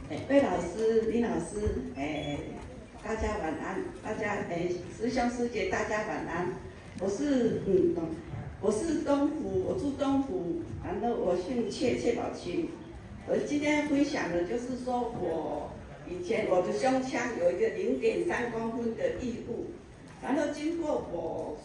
魏老师、林老师，大家晚安，大家师兄师姐大家晚安。我是东湖，我住东湖，然后我姓谢宝清。我今天分享的就是说我以前我的胸腔有一个0.3公分的异物，然后经过我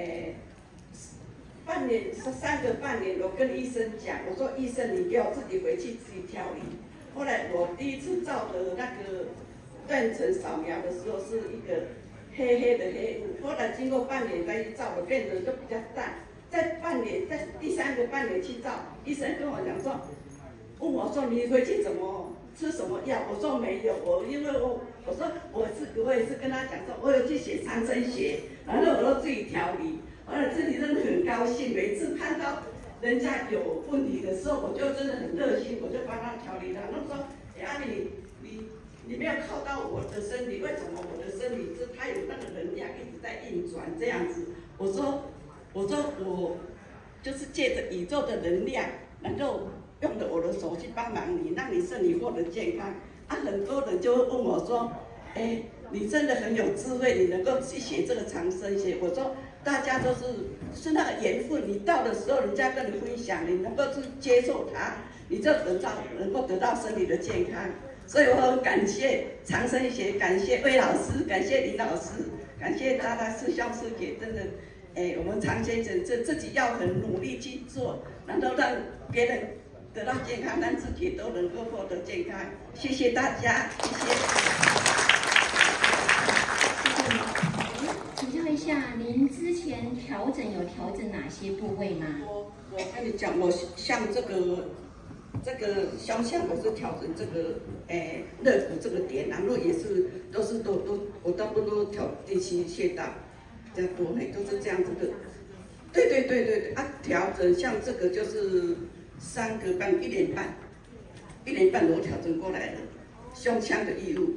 3个半年，我跟医生讲，我说医生你给我自己回去自己调理。后来我第一次照的那个断层扫描的时候是一个黑黑的黑物，后来经过半年再去照，我变得就比较淡。在第3个半年去照，医生跟我讲说，问我说你回去怎么吃什么药？我说没有，因为我说我也是跟他讲说，我有去学长生学，然后我都自己调理，完了自己真的很高兴，每次看到人家有问题的时候，我就真的很热心，我就帮他调理他。那说，阿丽你没有靠到我的身体，为什么我的身体是它有那个能量一直在运转这样子？我说我就是借着宇宙的能量，能够用着我的手去帮忙你，让你身体获得健康。很多人就会问我说，你真的很有智慧，你能够去学这个长生学。我说大家都是那个缘分，你到的时候，人家跟你分享，你能够去接受它，你就能够得到身体的健康。所以我很感谢长生学，感谢魏老师，感谢林老师，感谢大家师兄师姐，真的。我们常先生自己要很努力去做，然后让别人得到健康，让自己都能够获得健康。谢谢大家，谢谢。 谢谢您。请教一下，您之前有调整哪些部位吗？ 我跟你讲，我像这个胸腔，我是调整这个肋骨这个点，然后也是我大部分都调第7穴道。比较多都是这样子的，对调整像这个就是3个半1年半我调整过来了，胸腔的异物，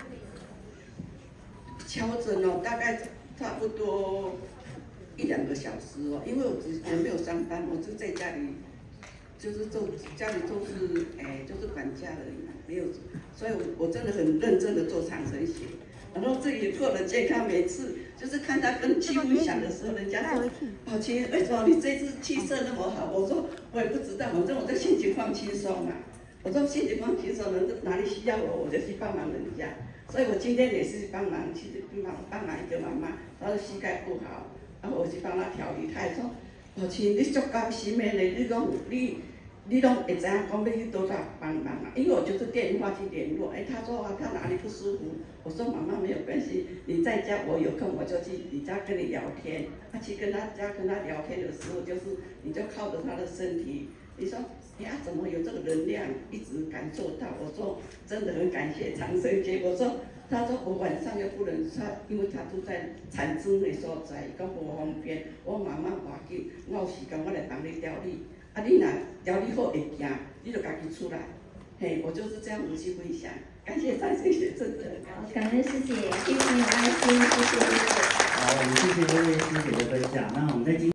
调整大概差不多1-2个小时因为我没有上班，我就在家里，就是家里都是就是管家而已，没有，所以我真的很认真的做长生学。然后自己获得健康，每次就是看他跟气分享的时候，人家说：“宝琴，为什么你这次气色那么好？”我说：“我也不知道，反正我这心情放轻松嘛。”我说：“心情放轻松，人哪里需要我就去帮忙人家。”所以我今天也是帮忙一个妈妈，她的膝盖不好，然后我去帮她调理，她也说：“宝琴，你足高心的呢，你都会知影讲要去多少帮忙啊？因为我就是电话去联络，他说他哪里不舒服，我说妈妈没有关系，你在家我有空我就去你家跟你聊天，去跟他聊天的时候，就是你就靠着他的身体，你说怎么有这个能量一直感受到？我说真的很感谢长生节，他说我晚上又不能因为他住在产子的所在，讲无方便，我妈妈话紧，我有时间我来帮你调理。你若调理好会行，你就家己出来。我就是这样子去分享。感谢长生学，真的很感恩师姐，非常有爱心，谢谢。 好，我们谢谢各位师姐的分享。那我们在今